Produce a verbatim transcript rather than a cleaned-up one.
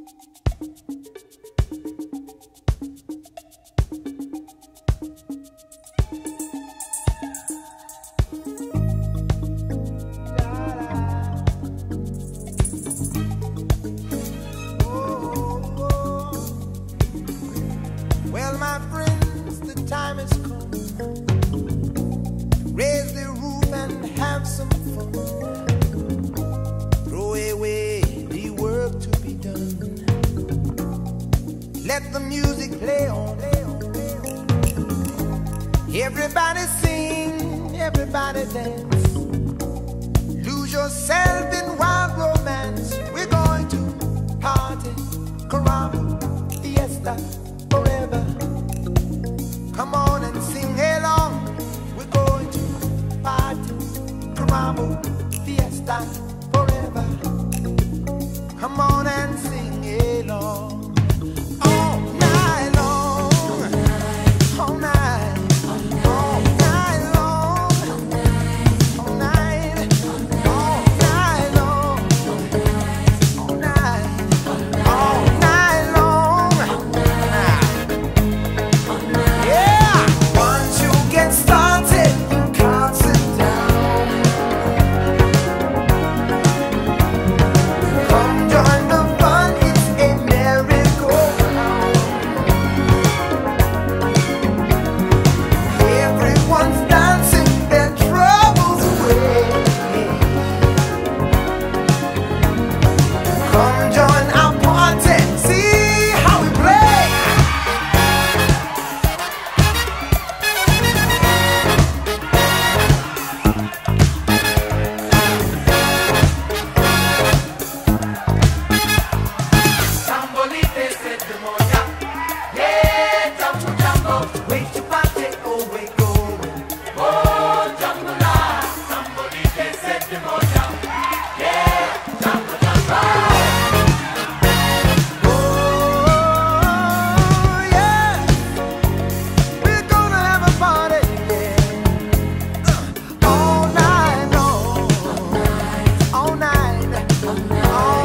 Well, my friends, the time has come. Raise the roof and have some fun. Throw away the work to be done. Let the music play on. Everybody sing, everybody dance. Lose yourself in wild romance. We're going to party, caramba, fiesta, forever. Come on and sing along. We're going to party, caramba, fiesta, forever. Come on and sing along. All night long, all night, all night long, all night, all night long, all night, all night long. Yeah, once you get started, you can't sit down. Come join the fun, it's a merry-go-round. Everyone's dancing their troubles away. Come join our party, see how we play. Tambolite said the moja, yeah, jambo jambo, wait to party, oh we going, oh jambo la. Tambolite said the moja, yeah, jambo jambo. Oh yeah, we're gonna have a party, yeah, all night long, all night, all